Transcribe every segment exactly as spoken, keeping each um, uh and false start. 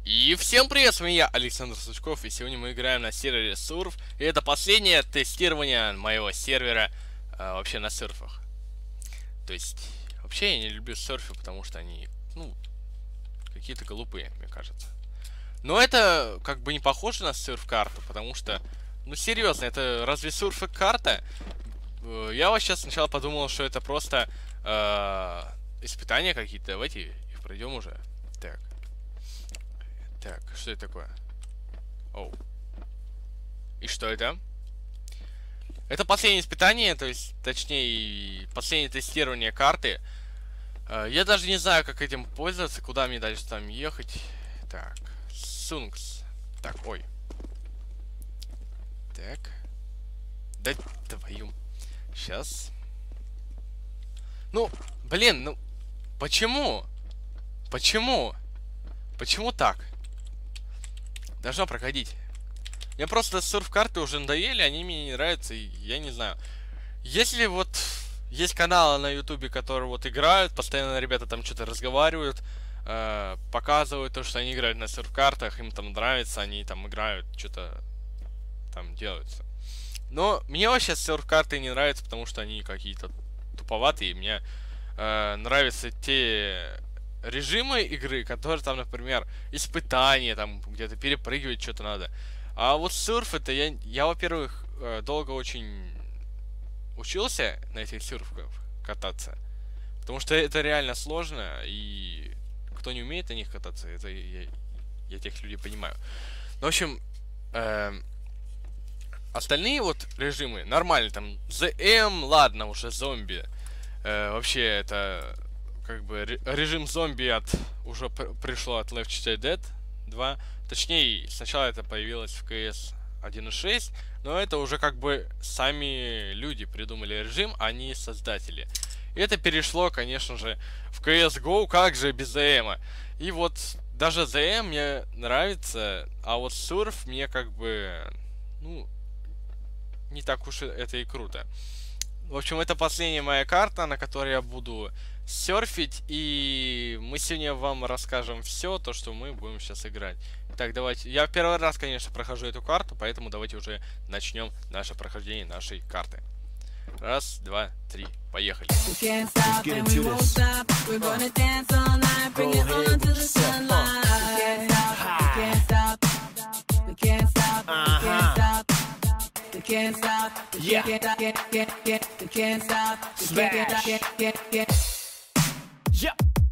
И всем привет, с вами я, Александр Сучков, и сегодня мы играем на сервере Surf. И это последнее тестирование моего сервера а, вообще на серфах. То есть, вообще я не люблю серфы, потому что они, ну, какие-то глупые, мне кажется. Но это как бы не похоже на серф-карту, потому что, ну серьезно, это разве серф-карта? Я вот сейчас сначала подумал, что это просто э, испытания какие-то. Давайте их пройдем уже. Так. Так, что это такое? Оу. И что это? Это последнее испытание, то есть, точнее, последнее тестирование карты. Я даже не знаю, как этим пользоваться, куда мне дальше там ехать. Так, Сункс. Так, ой. Так. Да твою. Сейчас. Ну, блин, ну, почему? Почему? Почему так? Должно проходить. Мне просто серф-карты уже надоели, они мне не нравятся, и я не знаю. Если вот есть каналы на ютубе, которые вот играют, постоянно ребята там что-то разговаривают, э, показывают то, что они играют на серф-картах, им там нравится, они там играют, что-то там делаются. Но мне вообще серф-карты не нравятся, потому что они какие-то туповатые. Мне э, нравятся те режимы игры, которые там, например, испытания, там где-то перепрыгивать что-то надо. А вот серф это я, я во-первых, долго очень учился на этих серфах кататься, потому что это реально сложно, и кто не умеет на них кататься, это я, я тех людей понимаю. Ну, в общем, э, остальные вот режимы нормальные, там зэ эм, ладно, уже зомби, э, вообще это как бы режим зомби от уже пришло от Left четыре Dead два. Точнее, сначала это появилось в кей эс один точка шесть, но это уже как бы сами люди придумали режим, а не создатели. И это перешло, конечно же, в си эс го, как же без зэ эм. И вот даже зэ эм мне нравится, а вот Surf мне как бы, ну, не так уж это и круто. В общем, это последняя моя карта, на которой я буду серфить, и мы сегодня вам расскажем все то, что мы будем сейчас играть. Так, давайте. Я в первый раз, конечно, прохожу эту карту, поэтому давайте уже начнем наше прохождение нашей карты. Раз, два, три, поехали. Can't stop, yeah. Can't stop, can't stop, smash. Yeah.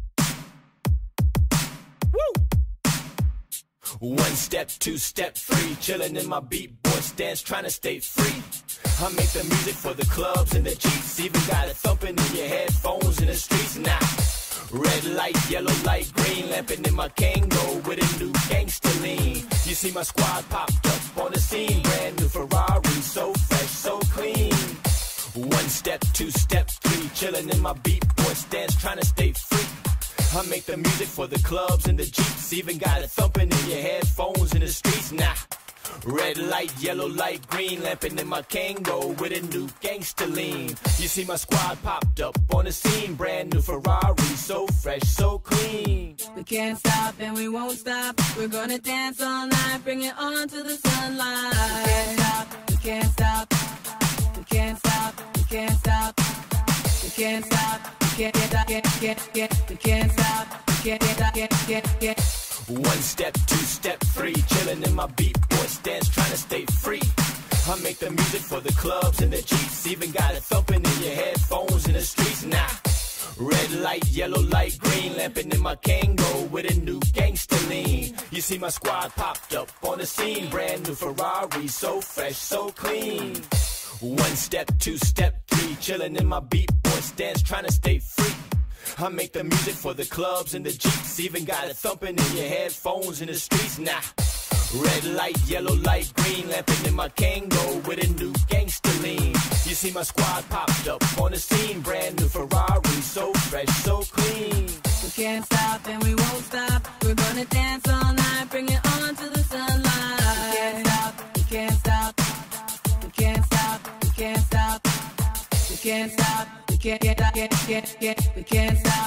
Woo. One step, two step, three, chilling in my beat boy stance, trying to stay free. I make the music for the clubs and the jeeps, even got it thumping in your headphones in the streets now. Red light, yellow light, green, lamping in my Kango with a new gangster lean. You see my squad popped up on the scene, brand new Ferrari, so fresh, so clean. One step, two step, three, chilling in my beat boy stance, trying to stay free. I make the music for the clubs and the jeeps, even got it thumping in your headphones in the streets now. Red light, yellow light, green, lamping in my Kango with a new gangster lean. You see my squad popped up on the scene, brand new Ferrari, so fresh, so clean. We can't stop and we won't stop, we're gonna dance all night, bring it on to the sunlight. We can't stop, we can't stop, we can't stop, we can't stop, we can't stop, we can't stop, we can't, can't, we can't stop, we can't stop, can't, can't, can't. One step, two step, three, chilling in my beat boy stance, trying to stay free. I make the music for the clubs and the jeeps, even got it thumping in your headphones in the streets now. Red light, yellow light, green, lamping in my Kango with a new gangster lean. You see my squad popped up on the scene, brand new Ferrari, so fresh, so clean. One step, two step, three, chilling in my beat boy stance, trying to stay free. I make the music for the clubs and the jeeps, even got it thumping in your headphones in the streets now. Red light, yellow light, green, lamping in my Kango with a new gangster lean. You see my squad popped up on the scene, brand new Ferrari, so fresh, so clean. We can't stop and we won't stop, we're gonna dance all night, bring it on to the sunlight. We can't stop, we can't stop, we can't stop, we can't stop, we can't stop, we can't, can't, can't, we can't stop, we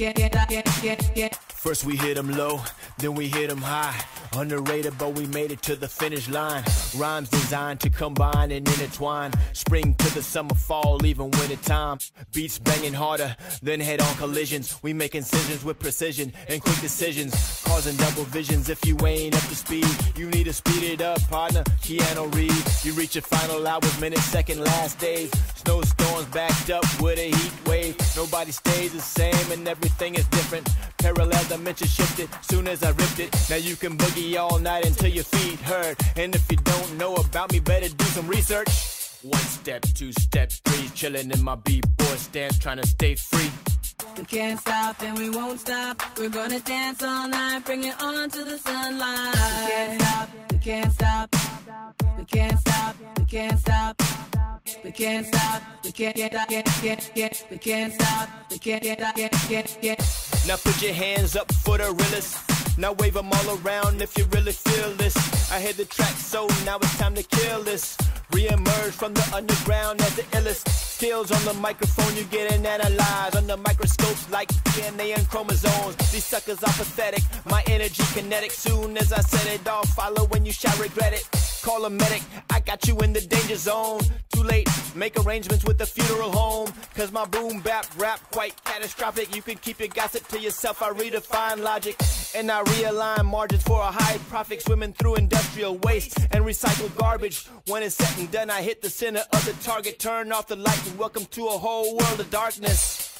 First we hit them low, then we hit them high. Underrated, but we made it to the finish line. Rhymes designed to combine and intertwine. Spring to the summer, fall, even winter time. Beats banging harder than head-on collisions. We make incisions with precision and quick decisions, causing double visions. If you ain't up to speed, you need to speed it up, partner. Keanu Reeves, you reach your final hours, minutes, second, last days. Snowstorms backed up with a heat wave. Nobody stays the same and everything is different. Parallel dimension shifted soon as I ripped it. Now you can boogie all night until your feet hurt. And if you don't know about me, better do some research. One step, two step, three, chilling in my b-boy stance, trying to stay free. We can't stop and we won't stop. We're gonna dance all night, bring it on to the sunlight. We can't stop, we can't stop. We can't stop, we can't stop. We can't stop, we can't get, get, get, get. We can't stop, we can't get, get, get, get. Now put your hands up for the realest. Now wave them all around if you really feel this. I hear the track, so now it's time to kill this. Re-emerge from the underground as the illest. Skills on the microphone, you getting analyzed under microscopes like D N A and chromosomes. These suckers are pathetic, my energy kinetic. Soon as I set it off, follow when you shall regret it. Call a medic, I got you in the danger zone. Too late, make arrangements with the funeral home. Cause my boom bap rap quite catastrophic. You can keep your gossip to yourself, I redefine logic. And I realign margins for a high profit. Swimming through industrial waste and recycled garbage. When it's said and done, I hit the center of the target. Turn off the light and welcome to a whole world of darkness.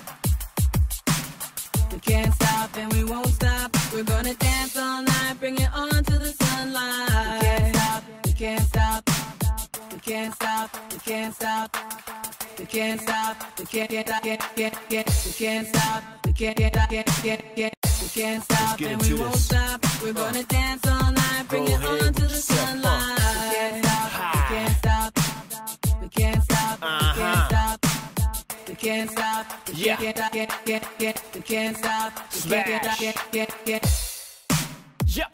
We can't stop and we won't stop. We're gonna dance all night, bring it on to the sunlight. We can't stop, we can't stop. We can't stop, we can't stop. We can't stop, we can't get, get, get, get. We can't stop, we can't get, get, get, get. We can't stop and we won't stop. We're gonna dance all night, bring it on to the sunlight. We can't stop, we can't stop. We can't stop, we can't stop. We can't stop, we can't get, get, get, get. We can't stop, we can't get, get, get, get. Yeah.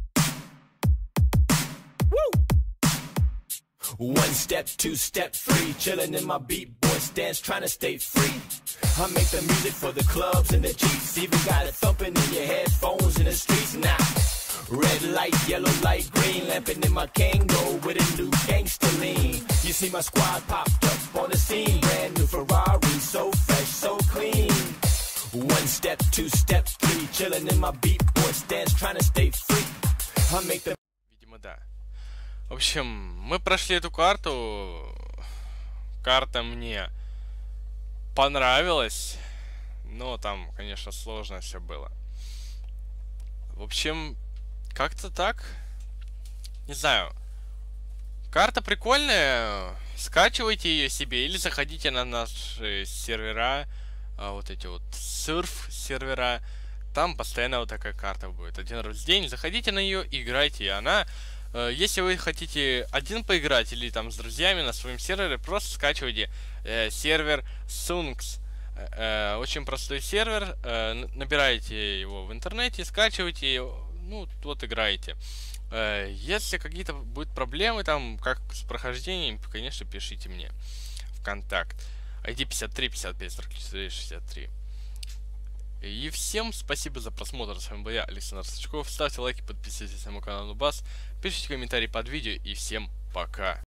Woo! One step, two step, three, chilling in my beat boy stance, trying to stay free. I make the music for the clubs and the Jeeps, even got it thumping in your headphones in the streets now. Red light, yellow light, green, lamping in my Kango with a new gangster lean. You see my squad popped up on the scene, brand new Ferrari, so fresh, so clean. One step, two step, three, chilling in my beat boy stance, trying to stay free. I make the... Видимо, да. В общем, мы прошли эту карту. Карта мне понравилась. Но там, конечно, сложно все было. В общем, как-то так. Не знаю. Карта прикольная. Скачивайте ее себе или заходите на наши сервера. Вот эти вот серф-сервера. Там постоянно вот такая карта будет. Один раз в день. Заходите на нее, играйте. И она... Если вы хотите один поиграть или там с друзьями на своем сервере, просто скачивайте э, сервер Sunks. Э, очень простой сервер. Э, набираете его в интернете, скачивайте его, ну, вот играете. Э, если какие-то будут проблемы там, как с прохождением, конечно, пишите мне в контакт. ай ди пятьдесят три пятьдесят пять сорок четыре шестьдесят три. И всем спасибо за просмотр. С вами был я, Александр Сачков. Ставьте лайки, подписывайтесь на мой канал Нубас, пишите комментарии под видео и всем пока.